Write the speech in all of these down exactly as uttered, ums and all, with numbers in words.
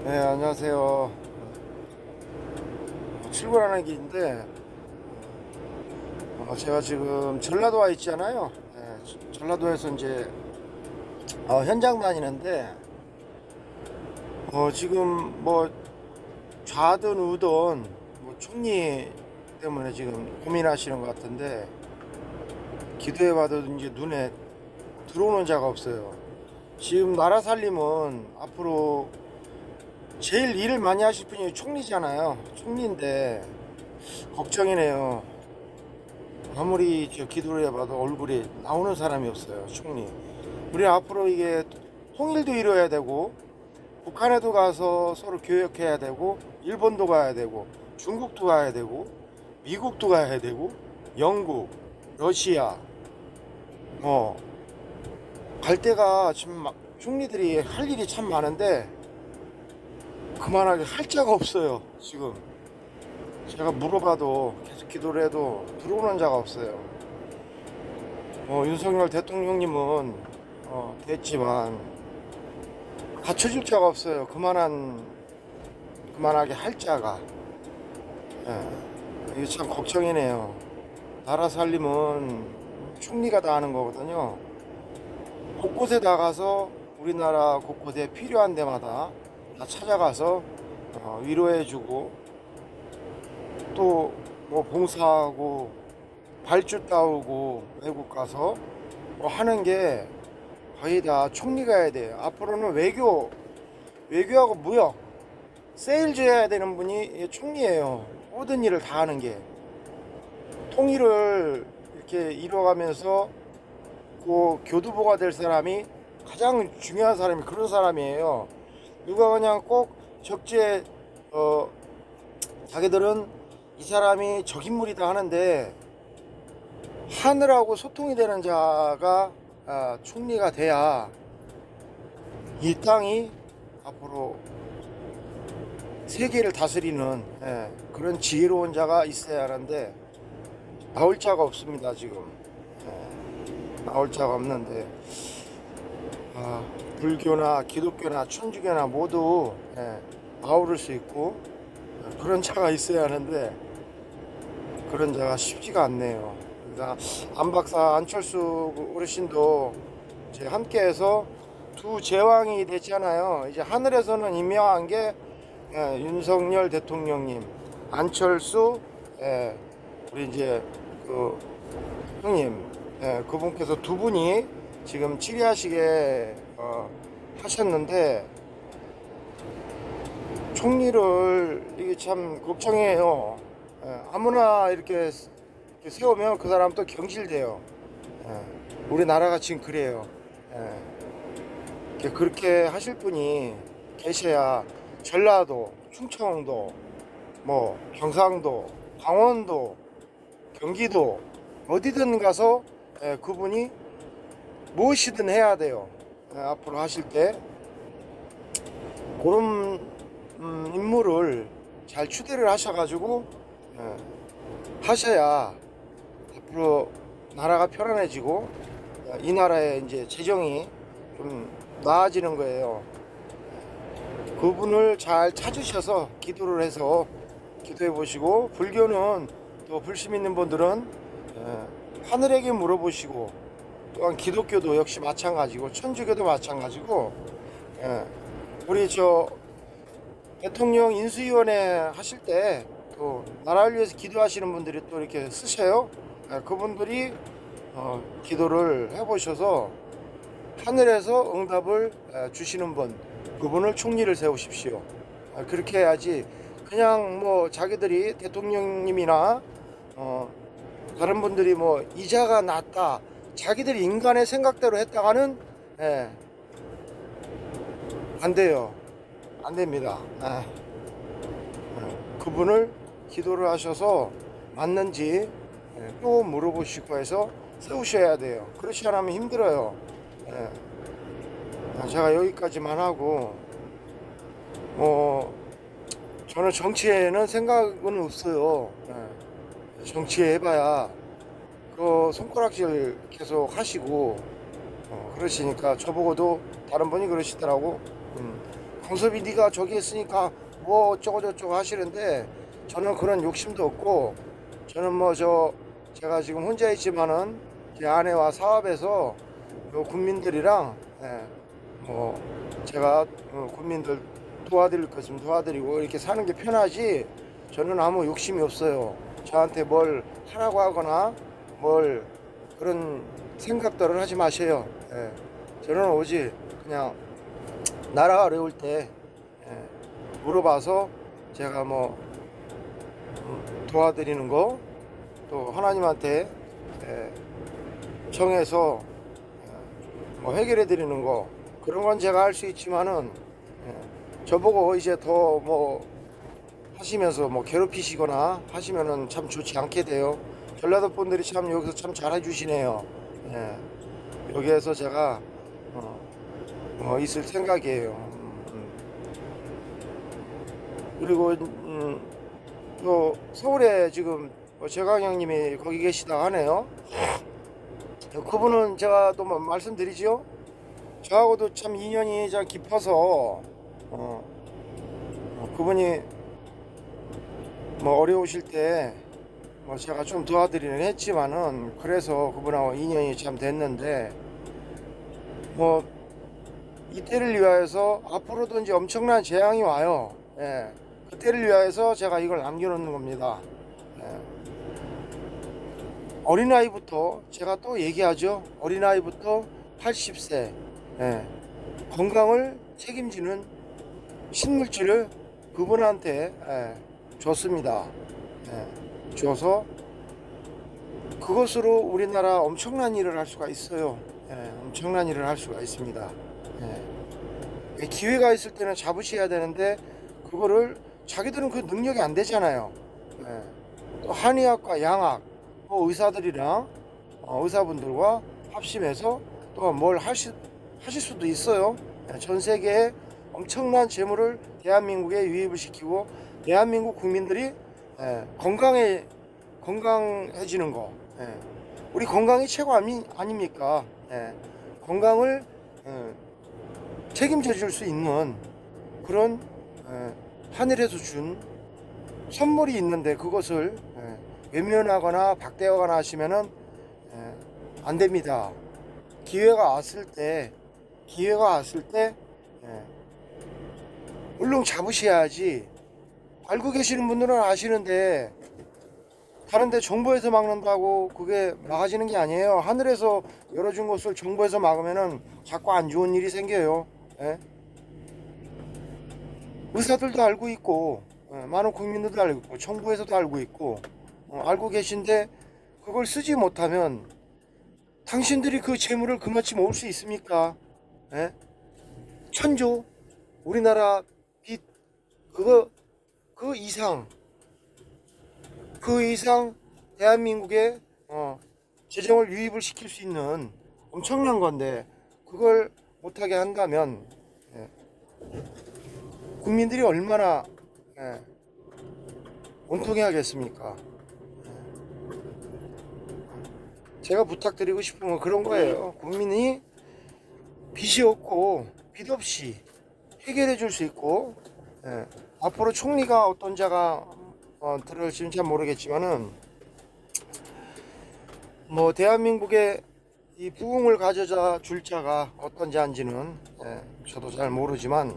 네, 안녕하세요. 출근하는 길인데, 어, 제가 지금 전라도 와 있잖아요. 네, 저- 전라도에서 이제 어, 현장 다니는데, 어, 지금 뭐 좌든 우든 뭐 총리 때문에 지금 고민하시는 것 같은데, 기도해봐도 이제 눈에 들어오는 자가 없어요. 지금 나라 살림은 앞으로 제일 일을 많이 하실 분이 총리잖아요. 총리인데 걱정이네요. 아무리 저 기도를 해봐도 얼굴이 나오는 사람이 없어요, 총리. 우리 앞으로 이게 통일도 이뤄야 되고, 북한에도 가서 서로 교역해야 되고, 일본도 가야 되고, 중국도 가야 되고, 미국도 가야 되고, 영국, 러시아, 뭐, 갈 데가 지금 막 총리들이 할 일이 참 많은데, 그만하게 할 자가 없어요, 지금. 제가 물어봐도 계속 기도를 해도 들어오는 자가 없어요. 어, 윤석열 대통령님은 어, 됐지만 갖춰줄 자가 없어요. 그만한 그만하게 할 자가. 예, 이게 참 걱정이네요. 나라 살림은 총리가 다 하는 거거든요. 곳곳에 나가서 우리나라 곳곳에 필요한 데마다 다 찾아가서 어, 위로해주고 또 뭐 봉사하고 발주 따오고 외국 가서 뭐 하는 게 거의 다 총리가 해야 돼요. 앞으로는 외교, 외교하고 무역, 세일즈 해야 되는 분이 총리예요. 모든 일을 다 하는 게. 통일을 이렇게 이뤄가면서 그 교두보가 될 사람이 가장 중요한 사람이 그런 사람이에요. 누가 그냥 꼭 적재, 어, 자기들은 이 사람이 적인물이다 하는데 하늘하고 소통이 되는 자가 아, 총리가 돼야 이 땅이 앞으로 세계를 다스리는 예, 그런 지혜로운 자가 있어야 하는데 나올 자가 없습니다 지금. 예, 나올 자가 없는데 아, 불교나 기독교나 천주교나 모두 예, 아우를 수 있고 예, 그런 자가 있어야 하는데 그런 자가 쉽지가 않네요. 그러니까 안 박사 안철수 어르신도 이제 함께해서 두 제왕이 됐잖아요. 이제 하늘에서는 임명한 게 예, 윤석열 대통령님, 안철수 예, 우리 이제 그 형님 예, 그분께서 두 분이 지금 치리하시게 어, 하셨는데 총리를 이게 참 걱정이에요. 예, 아무나 이렇게 세우면 그 사람 또 경질돼요. 예, 우리나라가 지금 그래요. 예, 그렇게 하실 분이 계셔야 전라도, 충청도, 뭐 경상도, 강원도, 경기도 어디든 가서 예, 그분이 무엇이든 해야 돼요. 예, 앞으로 하실 때 그런 음, 인물을 잘 추대를 하셔가지고 예, 하셔야 앞으로 나라가 편안해지고 이 나라의 이제 재정이 좀 나아지는 거예요. 그분을 잘 찾으셔서 기도를 해서 기도해 보시고 불교는 또 불심 있는 분들은 예, 하늘에게 물어보시고 또한 기독교도 역시 마찬가지고 천주교도 마찬가지고 예, 우리 저 대통령 인수위원회 하실 때 또 나라를 위해서 기도하시는 분들이 또 이렇게 쓰셔요. 예, 그분들이 어, 기도를 해보셔서 하늘에서 응답을 예, 주시는 분 그분을 총리를 세우십시오. 아, 그렇게 해야지 그냥 뭐 자기들이 대통령님이나 어, 다른 분들이 뭐 이자가 낮다 자기들이 인간의 생각대로 했다가는 예, 안 돼요. 안 됩니다. 아, 예, 그분을 기도를 하셔서 맞는지 예, 또 물어보시고 해서 세우셔야 돼요. 그렇지 않으면 힘들어요. 예, 아, 제가 여기까지만 하고 뭐 저는 정치에는 생각은 없어요. 예, 정치에 해봐야 그 손가락질 계속 하시고 어, 그러시니까 저보고도 다른 분이 그러시더라고. 음, 광섭이 네가 저기 있으니까 뭐 어쩌고저쩌고 하시는데, 저는 그런 욕심도 없고, 저는 뭐 저 제가 지금 혼자 있지만은 제 아내와 사업에서 요 국민들이랑, 예, 뭐 제가 어, 국민들 도와드릴 것 있으면 도와드리고 이렇게 사는 게 편하지, 저는 아무 욕심이 없어요. 저한테 뭘 하라고 하거나 뭘 그런 생각들을 하지 마세요. 예. 저는 오직 그냥 나라가 어려울 때, 예, 물어봐서 제가 뭐 음, 도와드리는 거, 또 하나님한테, 예, 청해서, 예, 뭐 해결해 드리는 거, 그런 건 제가 할 수 있지만은, 예, 저보고 이제 더 뭐 하시면서 뭐 괴롭히시거나 하시면은 참 좋지 않게 돼요. 전라도 분들이 참 여기서 참 잘해 주시네요. 예, 여기에서 제가 어, 어, 있을 생각이에요. 음, 음. 그리고 음, 또 서울에 지금 재강 형님이 거기 계시다 하네요. 그분은 제가 또 뭐 말씀드리죠. 저하고도 참 인연이 참 깊어서, 어, 어, 그분이 뭐 어려우실 때 뭐 제가 좀 도와드리긴 했지만은, 그래서 그분하고 인연이 참 됐는데, 뭐 이때를 위하여서 앞으로도 이제 엄청난 재앙이 와요. 예. 그때를 위하여서 제가 이걸 남겨놓는 겁니다. 예. 어린아이부터 제가 또 얘기하죠. 어린아이부터 팔십 세, 예, 건강을 책임지는 신물질을 그분한테, 예, 줬습니다. 예. 줘서 그것으로 우리나라 엄청난 일을 할 수가 있어요. 예, 엄청난 일을 할 수가 있습니다. 예. 기회가 있을 때는 잡으셔야 되는데 그거를 자기들은 그 능력이 안 되잖아요. 예. 또 한의학과 양학, 뭐 의사들이랑 어, 의사분들과 합심해서 또 뭘 하실, 하실 수도 있어요. 예. 전 세계에 엄청난 재물을 대한민국에 유입을 시키고 대한민국 국민들이, 예, 건강해, 건강해지는 거, 예, 우리 건강이 최고 아니, 아닙니까? 예, 건강을, 예, 책임져 줄 수 있는 그런, 예, 하늘에서 준 선물이 있는데 그것을, 예, 외면하거나 박대하거나 하시면은, 예, 안 됩니다. 기회가 왔을 때, 기회가 왔을 때, 예, 물론 잡으셔야지. 알고 계시는 분들은 아시는데 다른데 정부에서 막는다고 그게 막아지는 게 아니에요. 하늘에서 열어준 것을 정부에서 막으면은 자꾸 안 좋은 일이 생겨요. 예? 의사들도 알고 있고, 예, 많은 국민들도 알고 있고, 정부에서도 알고 있고, 어, 알고 계신데 그걸 쓰지 못하면 당신들이 그 재물을 그만치 모을 수 있습니까? 예? 천조, 우리나라 빚, 그거 그 이상, 그 이상 대한민국에, 어, 재정을 유입을 시킬 수 있는 엄청난 건데 그걸 못하게 한다면, 예, 국민들이 얼마나, 예, 온통해 하겠습니까? 제가 부탁드리고 싶은 건 그런 거예요. 국민이 빚이 없고 빚 없이 해결해 줄 수 있고, 예, 앞으로 총리가 어떤 자가 어, 들을지는 잘 모르겠지만은 뭐 대한민국의 이 부흥을 가져다 줄 자가 어떤 자인지는, 예, 저도 잘 모르지만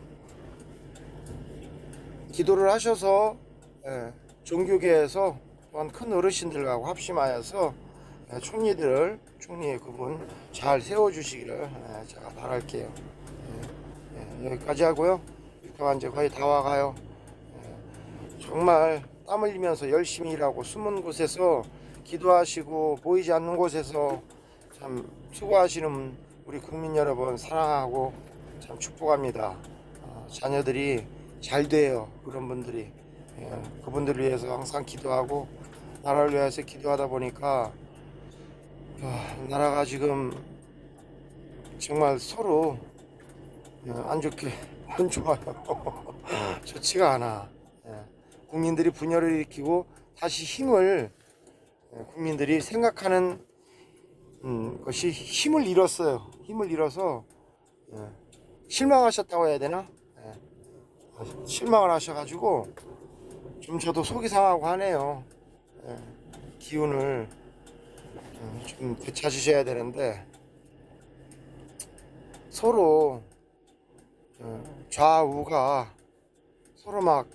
기도를 하셔서, 예, 종교계에서 또한 큰 어르신들하고 합심하여서, 예, 총리들을 총리의 그분 잘 세워주시기를, 예, 제가 바랄게요. 예, 예, 여기까지 하고요. 일터가 이제 거의 다 와가요. 정말 땀 흘리면서 열심히 일하고 숨은 곳에서 기도하시고 보이지 않는 곳에서 참 수고하시는 우리 국민 여러분 사랑하고 참 축복합니다. 어, 자녀들이 잘 돼요. 그런 분들이, 예, 그분들을 위해서 항상 기도하고 나라를 위해서 기도하다 보니까, 어, 나라가 지금 정말 서로, 예, 안 좋게 안 좋아요. 좋지가 않아. 예. 국민들이 분열을 일으키고 다시 힘을, 예, 국민들이 생각하는, 음, 것이 힘을 잃었어요. 힘을 잃어서, 예, 실망하셨다고 해야 되나? 예, 실망을 하셔가지고 좀 저도 속이 상하고 하네요. 예, 기운을 좀 되찾으셔야 되는데 서로 좌우가 서로 막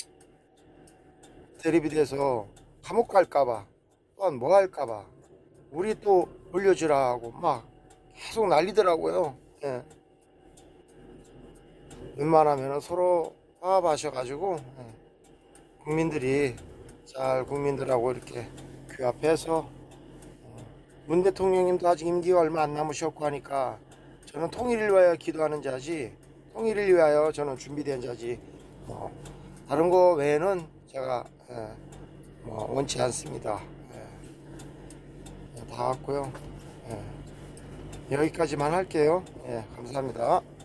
대립이 돼서 감옥 갈까봐 또한 뭐 할까봐 우리 또 올려주라 하고 막 계속 난리더라고요. 예. 웬만하면 서로 화합하셔가지고 예. 국민들이 잘 국민들하고 이렇게 규합해서 문 대통령님도 아직 임기가 얼마 안 남으셨고 하니까 저는 통일을 위하여 기도하는 자지 통일을 위하여 저는 준비된 자지 뭐 다른 거 외에는 제가 예, 뭐 원치 않습니다. 예, 다 왔고요. 예, 여기까지만 할게요. 예, 감사합니다.